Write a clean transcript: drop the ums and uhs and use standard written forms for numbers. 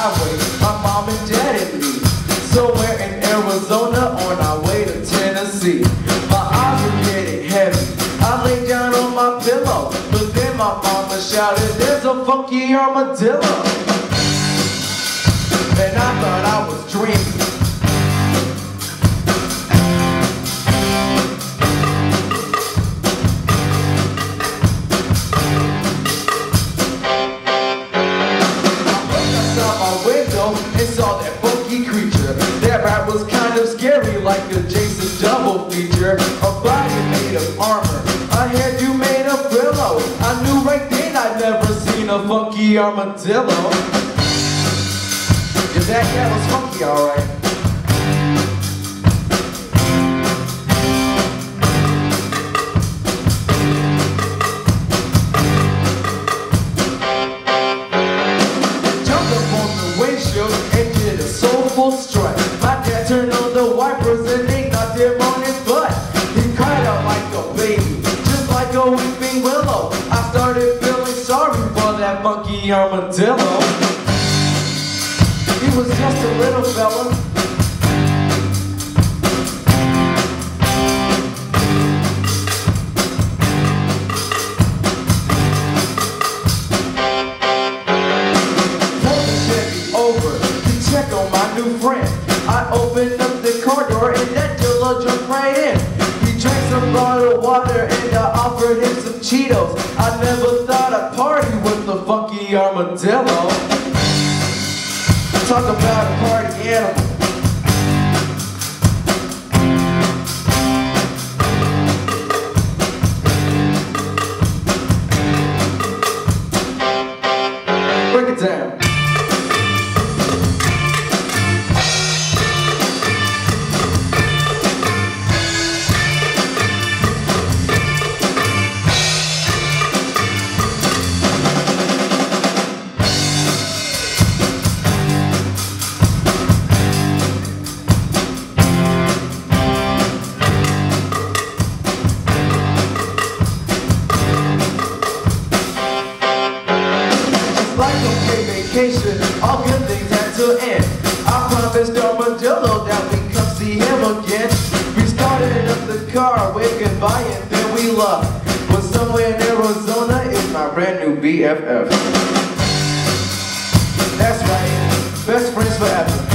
highway, my mom and dad and me. Somewhere in Arizona on our way to Tennessee. My eyes were getting heavy, I lay down on my pillow, but then my mama shouted, "There's a funky armadillo." And I thought I was dreaming. And saw that funky creature. That rat was kind of scary, like a Jason double feature. A body made of armor, a hairdo made of Brillo. I knew right then I'd never seen a funky armadillo. Yeah, that cat was funky, alright. And did a soulful strut. My dad turned on the wipers and they knocked him on his butt. He cried out like a baby, just like a weeping willow. I started feeling sorry for that funky armadillo. He was just a little fella. Check on my new friend. I opened up the car door and that Dilla jumped right in. He drank some bottled water and I offered him some Cheetos. I never thought I'd party with the funky armadillo. Talk about a party animal. Break it down. All good things had to end. I promised Armadillo that we'd come see him again. We started up the car, waved goodbye and then we left. But somewhere in Arizona is my brand new BFF. That's right, best friends forever.